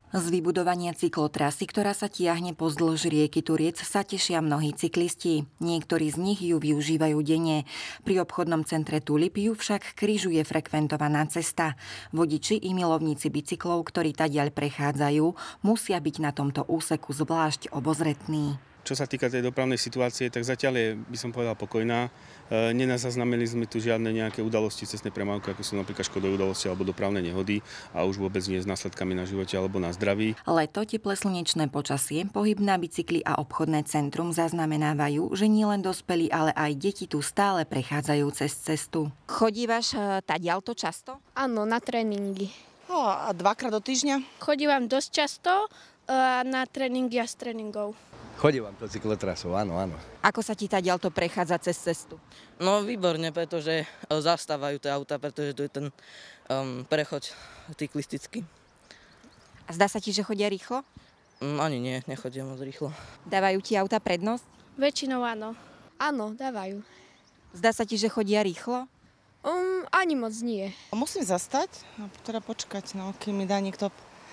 Z vybudovania cyklotrasy, ktorá sa tiahne pozdĺž rieky Turiec, sa tešia mnohí cyklisti. Niektorí z nich ju využívajú denne. Pri obchodnom centre Tulip ju však križuje frekventovaná cesta. Vodiči i milovníci bicyklov, ktorí tadiaľ prechádzajú, musia byť na tomto úseku zvlášť obozretní. Čo sa týka tej dopravnej situácie, tak zatiaľ je, by som povedal, pokojná. Nenazaznamenali sme tu žiadne nejaké udalosti cestnej premávky, ako sú napríklad škodové udalosti alebo dopravné nehody a už vôbec nie s následkami na živote alebo na zdraví. Leto, teplé slnečné počasie, pohyb na bicykli a obchodné centrum zaznamenávajú, že nielen dospelí, ale aj deti tu stále prechádzajú cez cestu. Chodívaš tadiaľto často? Áno, na tréningy. A dvakrát do týždňa? Chodívam dosť často na tréningy a z tréningov. Chodím to cyklotrasou, áno. Ako sa ti tadiaľto prechádza cez cestu? No výborne, pretože zastávajú tie auta, pretože tu je ten prechod cyklistický. A zdá sa ti, že chodia rýchlo? Ani nie, nechodia moc rýchlo. Dávajú ti auta prednosť? Väčšinou áno. Áno, dávajú. Zdá sa ti, že chodia rýchlo? Ani moc nie. Musím zastať a teda počkať, kým mi dá niekto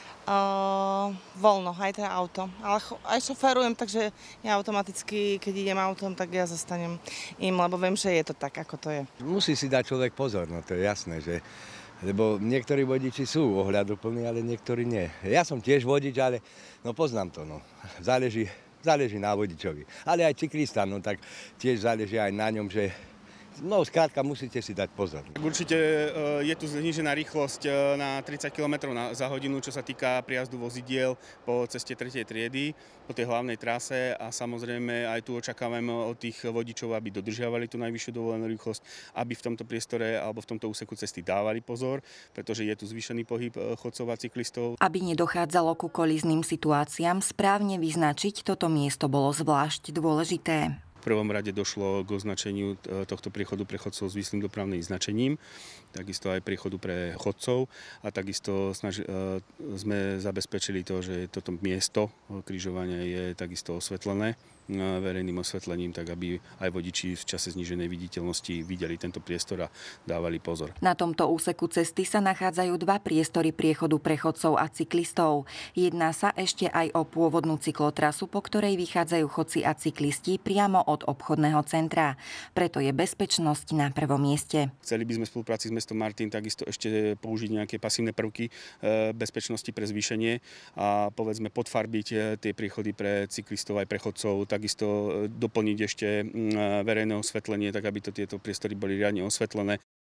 voľno, aj teda auto. Ale aj šoférujem, takže ja automaticky, keď idem autom, tak ja zastanem im, lebo viem, že je to tak, ako to je. Musí si dať človek pozor, no to je jasné, že lebo niektorí vodiči sú ohľaduplní, ale niektorí nie. Ja som tiež vodič, ale poznám to, Záleží na vodičovi. Ale aj cyklista, tak tiež záleží aj na ňom, že skrátka musíte si dať pozor. Určite je tu znížená rýchlosť na 30 km za hodinu, čo sa týka prijazdu vozidiel po ceste 3. triedy, po tej hlavnej trase a samozrejme aj tu očakávame od tých vodičov, aby dodržiavali tú najvyššiu dovolenú rýchlosť, aby v tomto priestore alebo v tomto úseku cesty dávali pozor, pretože je tu zvýšený pohyb chodcov a cyklistov. Aby nedochádzalo ku kolízným situáciám, správne vyznačiť toto miesto bolo zvlášť dôležité. V prvom rade došlo k označeniu tohto priechodu pre chodcov s výsnym dopravným značením, takisto aj priechodu pre chodcov a takisto sme zabezpečili to, že toto miesto križovania je takisto osvetlené verejným osvetlením, tak aby aj vodiči v čase zníženej viditeľnosti videli tento priestor a dávali pozor. Na tomto úseku cesty sa nachádzajú dva priestory priechodu pre chodcov a cyklistov. Jedná sa ešte aj o pôvodnú cyklotrasu, po ktorej vychádzajú chodci a cyklisti priamo od obchodného centra. Preto je bezpečnosť na prvom mieste. Chceli by sme v spolupráci s mestom Martin takisto ešte použiť nejaké pasívne prvky bezpečnosti pre zvýšenie a povedzme podfarbiť tie priechody pre cyklistov aj pre chodcov, takisto doplniť ešte verejné osvetlenie, tak aby tieto priestory boli riadne osvetlené.